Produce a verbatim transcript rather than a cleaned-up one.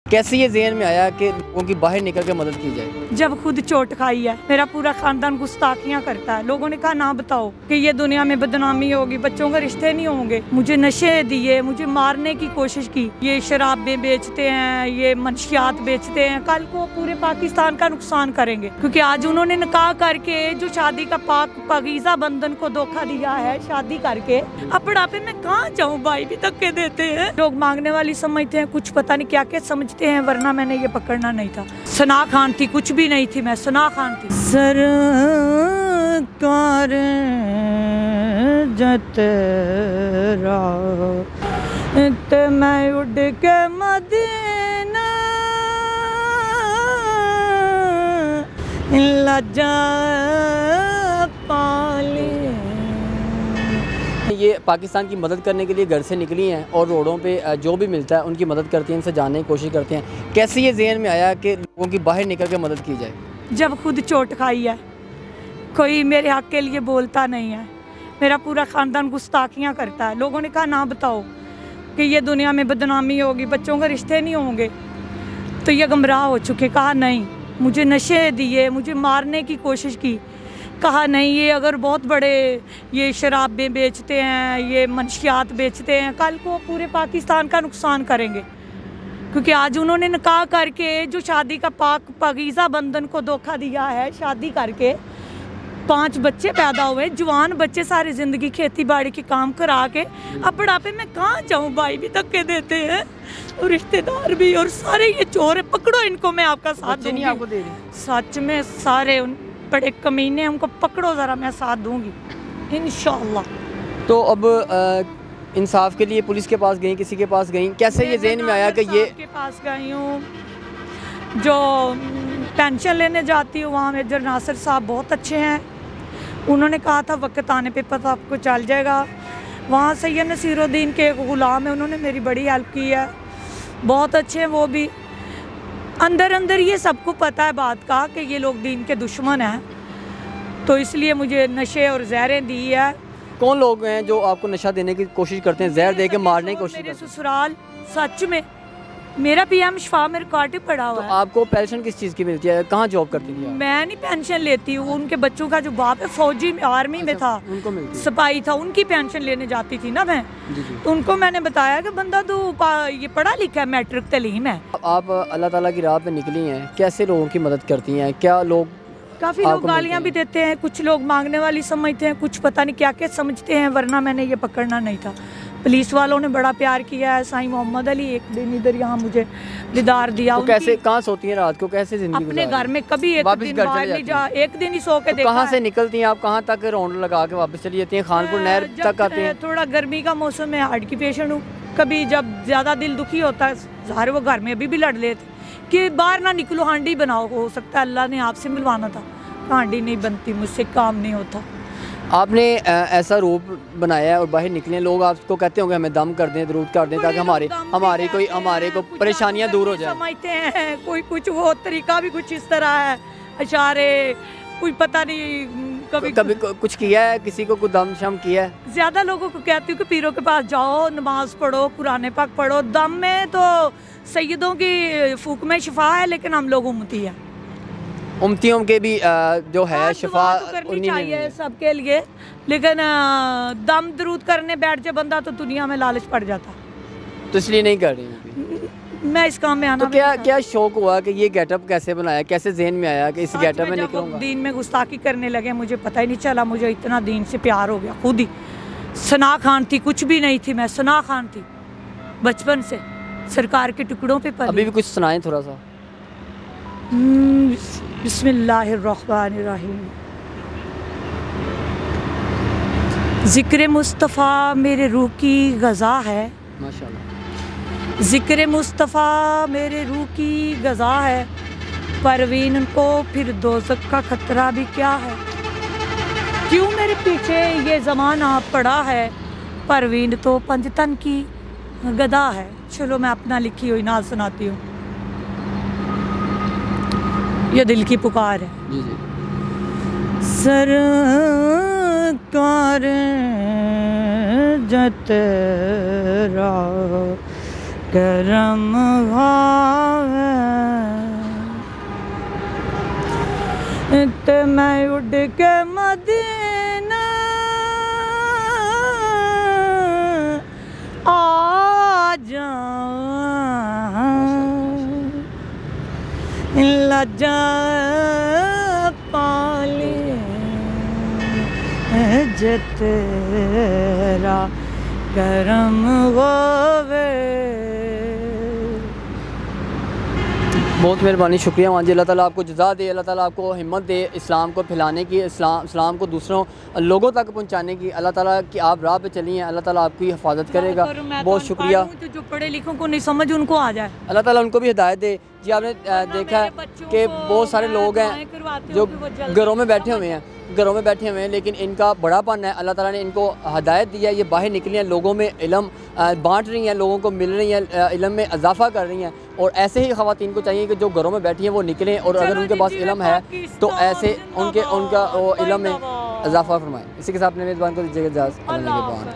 कैसे ये ज़हन में आया कि लोगों की बाहर निकल के मदद की जाए? जब खुद चोट खाई है, मेरा पूरा खानदान गुस्ताखियां करता है। लोगों ने कहा ना बताओ कि ये दुनिया में बदनामी होगी, बच्चों के रिश्ते नहीं होंगे। मुझे नशे दिए, मुझे मारने की कोशिश की। ये शराबें बेचते हैं, ये मंशियात बेचते हैं, कल को पूरे पाकिस्तान का नुकसान करेंगे। क्योंकि आज उन्होंने निकाह करके जो शादी का पाक पगीजा बंधन को धोखा दिया है, शादी करके अब बुढ़ापे में कहाँ जाऊँ, भाई भी धक्के देते हैं। लोग मांगने वाली समझते हैं, कुछ पता नहीं क्या क्या समझते हैं, वरना मैंने ये पकड़ना नहीं था। सना खान थी, कुछ भी नहीं थी, मैं सना खान थी। सरकार जतरा ते मैं उड़ के मदीना लजा पाली। ये पाकिस्तान की मदद करने के लिए घर से निकली हैं और रोडों पे जो भी मिलता है उनकी मदद करती हैं, इनसे जानने की कोशिश करते हैं। कैसे ये ज़हन में आया कि लोगों की बाहर निकल के मदद की जाए? जब खुद चोट खाई है, कोई मेरे हक के लिए बोलता नहीं है। मेरा पूरा ख़ानदान गुस्ताखियाँ करता है। लोगों ने कहा ना बताओ कि ये दुनिया में बदनामी होगी, बच्चों के रिश्ते नहीं होंगे। तो ये गुमराह हो चुके। कहा नहीं, मुझे नशे दिए, मुझे मारने की कोशिश की। कहा नहीं, ये अगर बहुत बड़े ये शराबें बेचते हैं, ये मंशियात बेचते हैं, कल को पूरे पाकिस्तान का नुकसान करेंगे। क्योंकि आज उन्होंने निकाह करके जो शादी का पाक पगीजा बंधन को धोखा दिया है, शादी करके पांच बच्चे पैदा हुए, जवान बच्चे, सारी ज़िंदगी खेती बाड़ी के काम करा के अब बुढ़ापे में कहाँ जाऊँ, भाई भी धक्के देते हैं और रिश्तेदार भी, और सारे ये चोर है। पकड़ो इनको, मैं आपका साथ दूंगी। आपको दे रही सच में सारे उन बड़े कमीने, उनको पकड़ो ज़रा, मैं साथ दूंगी इंशाअल्लाह। तो अब आ, इंसाफ के लिए पुलिस के पास गई, किसी के पास गई? कैसे ये ज़हन में आया कि ये के पास गई हूँ? जो पेंशन लेने जाती हूँ वहाँ मेजर नासिर साहब बहुत अच्छे हैं। उन्होंने कहा था वक्त आने पे पता आपको चल जाएगा। वहाँ सैयद नसीरुद्दीन के एक ग़ुलाम है, उन्होंने मेरी बड़ी हेल्प की है, बहुत अच्छे हैं वो भी। अंदर अंदर ये सबको पता है बात का कि ये लोग दीन के दुश्मन हैं, तो इसलिए मुझे नशे और जहरें दी है। कौन लोग हैं जो आपको नशा देने की कोशिश करते हैं, जहर दे के मारने की कोशिश करते हैं? मेरे ससुराल, सच में मेरा पीएम शिफा मेरे कार्ड पड़ा हुआ तो है। आपको पेंशन किस चीज़ की मिलती है? कहाँ जॉब करती थी आप? मैं नहीं पेंशन लेती हूँ, उनके बच्चों का जो बाप है फौजी आर्मी में था, उनको मिलती है। सिपाही था, उनकी पेंशन लेने जाती थी ना मैं। जी जी। तो उनको मैंने बताया कि बंदा तो ये पढ़ा लिखा है, मैट्रिक तलीम है। आप अल्लाह ताला की राह पे निकली हैं, कैसे लोगों की मदद करती हैं? क्या लोग काफ़ी लोग गालियाँ भी देते हैं, कुछ लोग मांगने वाली समझते हैं, कुछ पता नहीं क्या क्या समझते हैं, वरना मैंने ये पकड़ना नहीं था। पुलिस वालों ने बड़ा प्यार किया है। साईं मोहम्मद अली एक दिन इधर यहाँ मुझे दीदार दिया। तो कैसे, कहाँ सोती हैं रात को, कैसे जिंदगी अपने घर में? कभी एक दिन बाहर नहीं जा, एक दिन ही सो के देखा। कहाँ से निकलती हैं आप, कहाँ तक राउंड लगा के वापस चली जाती हैं? खानपुर नहर तक आती हैं? थोड़ा गर्मी का मौसम है, हार्ट की पेशेंट हूँ। कभी जब ज़्यादा दिल दुखी होता है, ज़ाहिर वो घर में अभी भी लड़ लेते कि बाहर ना निकलो, हांडी बनाओ। हो सकता है अल्लाह ने आपसे मिलवाना था, हांडी नहीं बनती, मुझसे काम नहीं होता। आपने ऐसा रूप बनाया है और बाहर निकले, लोग आपको कहते होंगे हमें दम कर दें, दरूद कर दें, ताकि हमारे हमारी कोई हमारे को परेशानियां दूर हो जाए। समझते हैं कोई कुछ, वो तरीका भी कुछ इस तरह है, इशारे, कोई पता नहीं। कभी कभी कुछ किया है, किसी को कुछ दम शम किया है? ज़्यादा लोगों को कहती हूँ कि पीरों के पास जाओ, नमाज पढ़ो, कुरान पाक पढ़ो। दम में तो सैयदों की फूक में शिफा है, लेकिन हम लोग उम्मती हैं। उम्मतियों के भी जो है शिफा तो करनी चाहिए सबके लिए, लेकिन दम दरूद करने बैठ जाए बंदा तो दुनिया में लालच पड़ जाता, तो इसलिए नहीं कर रही मैं इस काम में आना। तो क्या क्या शौक हुआ कि ये गेटअप कैसे बनाया, कैसे ज़हन में आया कि इस गेटअप में निकलूंगा? दीन में गुस्ताखी करने लगे, मुझे पता ही नहीं चला, मुझे इतना दीन से प्यार हो गया खुद ही। सना खान थी, कुछ भी नहीं थी, मैं सना खान थी बचपन से, सरकार के टुकड़ों पे पली। अभी भी कुछ सुनाएं थोड़ा सा। बिस्मिल्लाहिर्रहमानिर्रहीम। ज़िक्र मुस्तफ़ा मेरे रूह की ग़ज़ा है, माशाल्लाह। ज़िक्र मुस्तफ़ा मेरे रूह की ग़ज़ा है, परवीन को फिर दोज़ख का खतरा भी क्या है। क्यों मेरे पीछे ये ज़माना पड़ा है, परवीन तो पंजतन की गदा है। चलो मैं अपना लिखी हुई नाज़ सुनाती हूँ, ये दिल की पुकार है। जी जी। सरकार जतरा करम मैं उड़ के मदीना आ जाऊं लजा पाले तेरा करम होवे। बहुत मेहरबानी, शुक्रिया मान जी। अल्लाह ताला आपको जज़ा दे, अल्लाह ताला आपको हिम्मत दे इस्लाम को फैलाने की, इस्लाम इस्लाम को दूसरों लोगों तक पहुंचाने की। अल्लाह ताला की आप राह पे चली हैं, अल्लाह ताला आपकी हिफाजत करेगा। बहुत शुक्रिया। जो पढ़े लिखों को नहीं समझ उनको आ जाए, अल्लाह ताला उनको भी हिदायत दे। जी आपने देखा है कि बहुत सारे लोग हैं जो घरों में बैठे हुए हैं घरों में बैठे हुए हैं लेकिन इनका बड़ापन है। अल्लाह ताला ने इनको हिदायत दिया, ये बाहर निकली हैं, लोगों में इल्म बांट रही हैं, लोगों को मिल रही हैं, इल्म में इजाफा कर रही हैं। और ऐसे ही ख़वातीन को चाहिए कि जो घरों में बैठी हैं वो निकलें और अगर उनके पास इल्म है तो ऐसे उनके उनका वो इल्म में इजाफा फरमाएँ। इसी के साथ अपने मेज़बान को दीजिएगा इजाज़त।